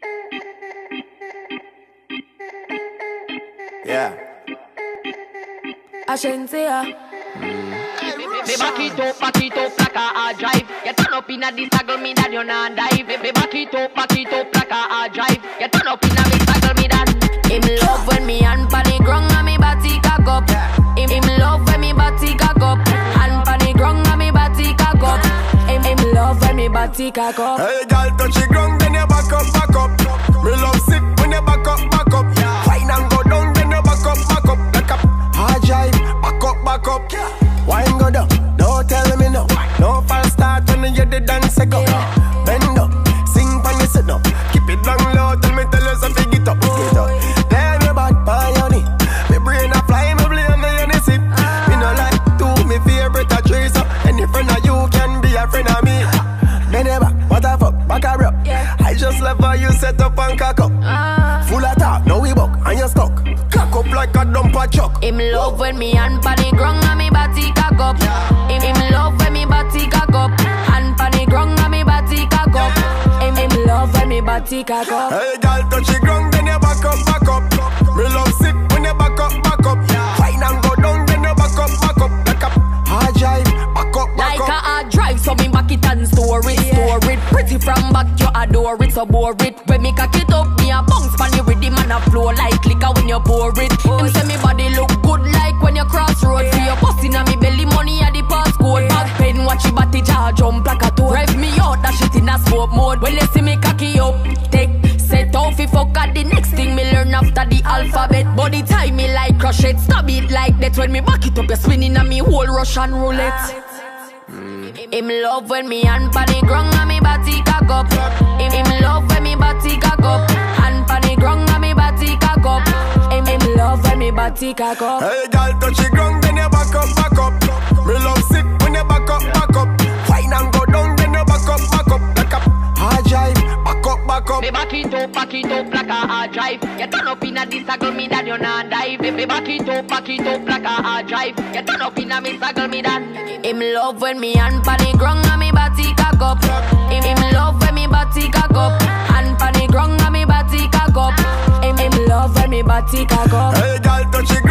Yeah. Ashensia. Me back it up like a hard drive. You turn up in a this taggle me that you not dive. Me back it up like a hard drive. You turn up in a this taggle me that. Him love when me hand pan the ground and me body cock up. Him love when me body cock up. Hand pan the ground and me body cock up. Him love when me body cock up. Hey, girl, touch the ground, then you back up, back up. Me love sick when you back up, back up. Wine and go down, then you back up, like a hard drive. Back up. Wine go down, don't tell me no. No false start when you the dance go. Bend up, sing when you sit up. Keep it down low, tell you something, get up. Then you back by your knee. Me brain a fly, me blame me on the sip. Me no like to, me favorite a trace up. Any friend of you can be a friend of me. Then you back, what the fuck, back a rub. I just love how you set up and cock up. Full of talk, now we buck, and you stuck. Cock up like a dumper chuck. Him love when me hand pan the ground and me body cock up. Him love when me body cock up. Hand pan the ground and me body cock up. Him love when me body cock up. Hey, girl, touch the ground, then you back up, back up. Me love sick when you back up, back up. Fine and go down, then you back up, like a hard drive. Back up, back like up. a hard drive, so me back it and store it, store it. Pretty from back, you adore it, so bore it. When me cock it up, me a bounce pan the rhythm and a flow like liquor when you pour it. Him say me body look good like when you cross road. For your bustin' and me belly money at the passcode. Back pen, watch your body jaw jump like a toad. Rev me out, that shit in a smoke mode. When you see me cocky up, take set off if fuck at the next thing me learn after the alphabet. Body tie me like crochet, stab it like that. When me back it up, you spinning and me whole Russian roulette. Him love when me hand pan the ground and me body cock up. Him love when me body cock up. Hand pan the ground and me body cock up. Him love when me body cock up. Hey, girl, touch the ground, then you back up, back up. Me love sick when you back up, back up. Fine and go down, then you back up, like a hard drive. Back up. Me back it up like a hard drive. You turn up in a this taggle me that you not dive. Me back it up like a hard drive. You turn up in a me taggle me that. Him love when me hand pan the ground and me body cock up. Him love when me body cock up. Hand pan the ground and me body cock up. Him love when me body cock up. Hey, girl, touch the